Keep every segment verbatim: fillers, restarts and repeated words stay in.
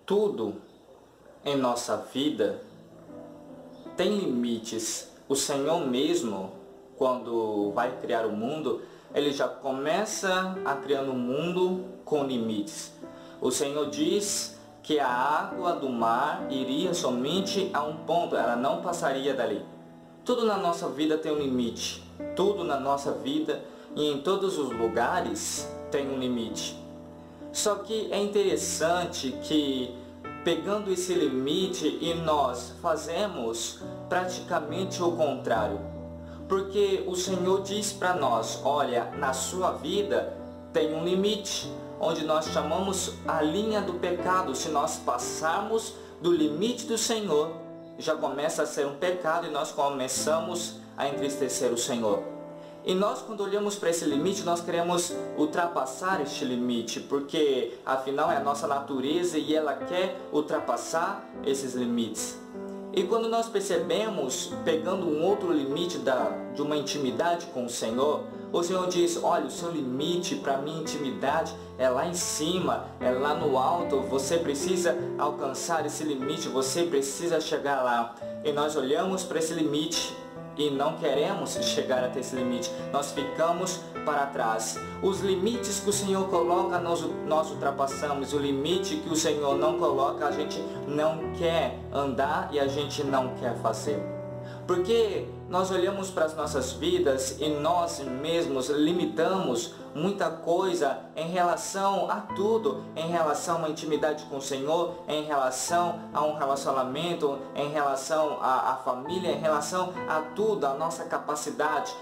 tudo em nossa vida tem limites. O Senhor mesmo, quando vai criar o mundo, Ele já começa a criar um mundo com limites. O Senhor diz que a água do mar iria somente a um ponto, ela não passaria dali. Tudo na nossa vida tem um limite. Tudo na nossa vida e em todos os lugares tem um limite. Só que é interessante que, pegando esse limite, e nós fazemos praticamente o contrário. Porque o Senhor diz para nós, olha, na sua vida tem um limite, onde nós chamamos a linha do pecado. Se nós passarmos do limite do Senhor, já começa a ser um pecado e nós começamos a entristecer o Senhor. E nós, quando olhamos para esse limite, nós queremos ultrapassar este limite, porque afinal é a nossa natureza e ela quer ultrapassar esses limites. E quando nós percebemos, pegando um outro limite da, de uma intimidade com o Senhor, o Senhor diz, olha, o seu limite para a minha intimidade é lá em cima, é lá no alto, você precisa alcançar esse limite, você precisa chegar lá. E nós olhamos para esse limite e não queremos chegar até esse limite, nós ficamos para trás. Os limites que o Senhor coloca, nós, nós ultrapassamos. O limite que o Senhor não coloca, a gente não quer andar e a gente não quer fazer. Porque nós olhamos para as nossas vidas e nós mesmos limitamos muita coisa em relação a tudo, em relação a uma intimidade com o Senhor, em relação a um relacionamento, em relação à, à família, em relação a tudo, a nossa capacidade.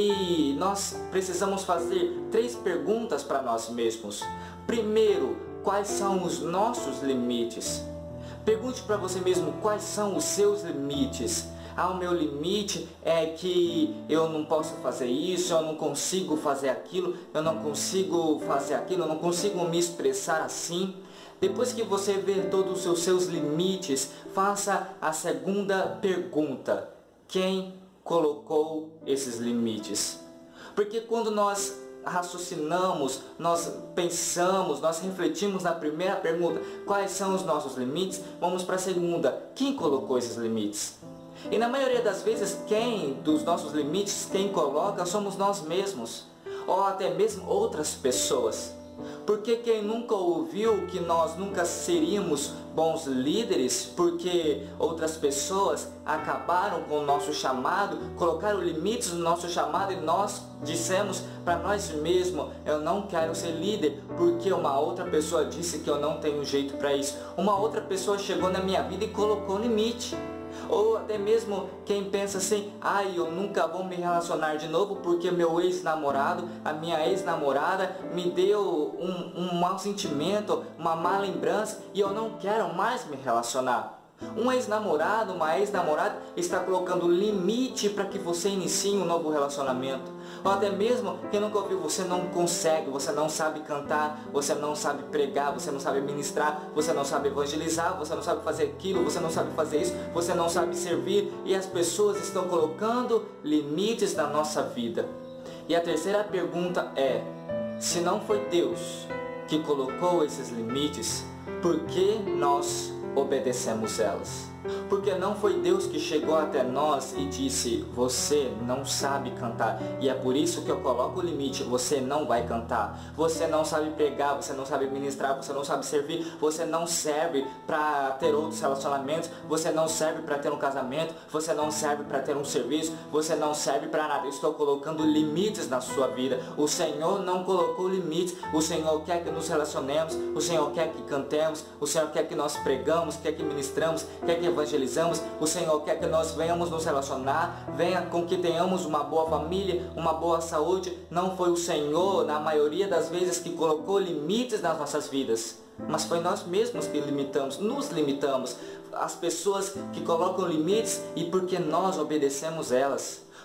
E nós precisamos fazer três perguntas para nós mesmos. Primeiro, quais são os nossos limites? Pergunte para você mesmo quais são os seus limites. Ah, o meu limite é que eu não posso fazer isso, eu não consigo fazer aquilo, eu não consigo fazer aquilo, eu não consigo me expressar assim. Depois que você ver todos os seus limites, faça a segunda pergunta. Quem colocou esses limites? Porque quando nós raciocinamos, nós pensamos, nós refletimos na primeira pergunta, quais são os nossos limites? Vamos para a segunda, quem colocou esses limites? E na maioria das vezes, quem dos nossos limites, quem coloca, somos nós mesmos, ou até mesmo outras pessoas. Porque quem nunca ouviu que nós nunca seríamos bons líderes, porque outras pessoas acabaram com o nosso chamado, colocaram limites no nosso chamado e nós dissemos para nós mesmos, eu não quero ser líder, porque uma outra pessoa disse que eu não tenho jeito para isso. Uma outra pessoa chegou na minha vida e colocou limite. Ou até mesmo quem pensa assim, ai, eu nunca vou me relacionar de novo porque meu ex-namorado, a minha ex-namorada me deu um, um mau sentimento, uma má lembrança e eu não quero mais me relacionar. Um ex-namorado, uma ex-namorada está colocando limite para que você inicie um novo relacionamento. Ou até mesmo, quem nunca ouviu, você não consegue, você não sabe cantar, você não sabe pregar, você não sabe ministrar, você não sabe evangelizar, você não sabe fazer aquilo, você não sabe fazer isso, você não sabe servir. E as pessoas estão colocando limites na nossa vida. E a terceira pergunta é, se não foi Deus que colocou esses limites, por que nós obedecemos elas? Porque não foi Deus que chegou até nós e disse, você não sabe cantar e é por isso que eu coloco o limite, você não vai cantar, você não sabe pregar, você não sabe ministrar, você não sabe servir, você não serve para ter outros relacionamentos, você não serve para ter um casamento, você não serve para ter um serviço, você não serve para nada. Eu estou colocando limites na sua vida. O Senhor não colocou limites. O Senhor quer que nos relacionemos, o Senhor quer que cantemos, o Senhor quer que nós pregamos, quer que ministramos, quer que evangelizamos. O Senhor quer que nós venhamos nos relacionar, venha com que tenhamos uma boa família, uma boa saúde. Não foi o Senhor, na maioria das vezes, que colocou limites nas nossas vidas, mas foi nós mesmos que limitamos, nos limitamos. As pessoas que colocam limites e porque nós obedecemos elas.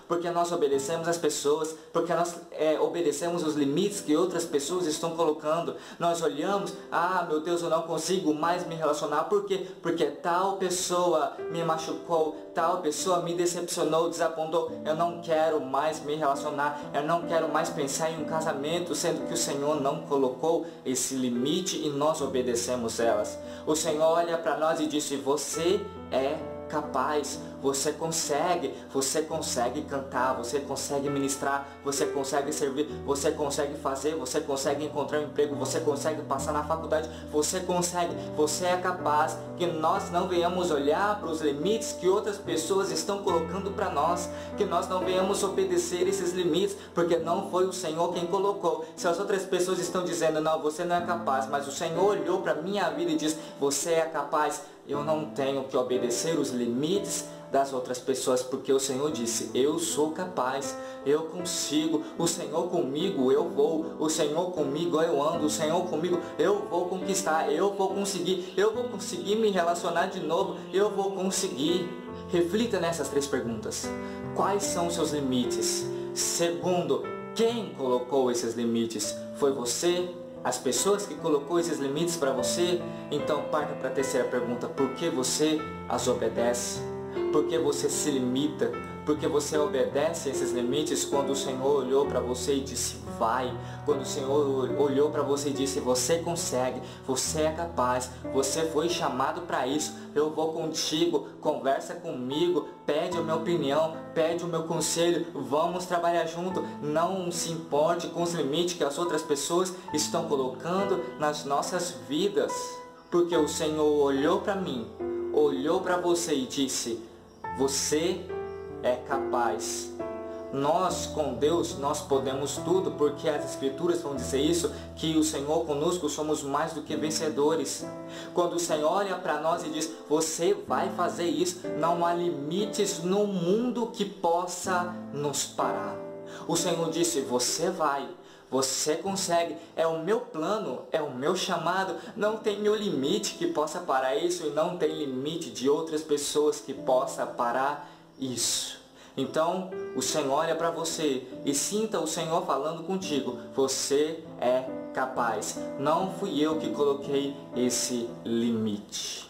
porque nós obedecemos as pessoas, porque nós é, obedecemos os limites que outras pessoas estão colocando. Nós olhamos, ah, meu Deus, eu não consigo mais me relacionar. Por quê? Porque tal pessoa me machucou, tal pessoa me decepcionou, desapontou. Eu não quero mais me relacionar, eu não quero mais pensar em um casamento, sendo que o Senhor não colocou esse limite e nós obedecemos elas. O Senhor olha para nós e disse, você é capaz, você consegue, você consegue cantar, você consegue ministrar, você consegue servir, você consegue fazer, você consegue encontrar um emprego, você consegue passar na faculdade, você consegue, você é capaz. Que nós não venhamos olhar para os limites que outras pessoas estão colocando para nós, que nós não venhamos obedecer esses limites, porque não foi o Senhor quem colocou. Se as outras pessoas estão dizendo, não, você não é capaz, mas o Senhor olhou para a minha vida e disse, você é capaz, eu não tenho que obedecer os limites das outras pessoas, porque o Senhor disse, eu sou capaz, eu consigo, o Senhor comigo eu vou, o Senhor comigo eu ando, o Senhor comigo eu vou conquistar, eu vou conseguir, eu vou conseguir me relacionar de novo, eu vou conseguir. Reflita nessas três perguntas. Quais são os seus limites? Segundo, quem colocou esses limites? Foi você? As pessoas que colocou esses limites para você? Então parta para a terceira pergunta, por que você as obedece? Por que você se limita? Porque você obedece esses limites quando o Senhor olhou para você e disse, vai. Quando o Senhor olhou para você e disse, você consegue, você é capaz, você foi chamado para isso, eu vou contigo, conversa comigo, pede a minha opinião, pede o meu conselho, vamos trabalhar junto. Não se importe com os limites que as outras pessoas estão colocando nas nossas vidas. Porque o Senhor olhou para mim, olhou para você e disse, você é capaz. Nós com Deus, nós podemos tudo, porque as Escrituras vão dizer isso, que o Senhor conosco somos mais do que vencedores. Quando o Senhor olha para nós e diz, você vai fazer isso, não há limites no mundo que possa nos parar. O Senhor disse, você vai. Você consegue, é o meu plano, é o meu chamado, não tem meu limite que possa parar isso e não tem limite de outras pessoas que possa parar isso. Então, o Senhor olha para você e sinta o Senhor falando contigo, você é capaz, não fui eu que coloquei esse limite.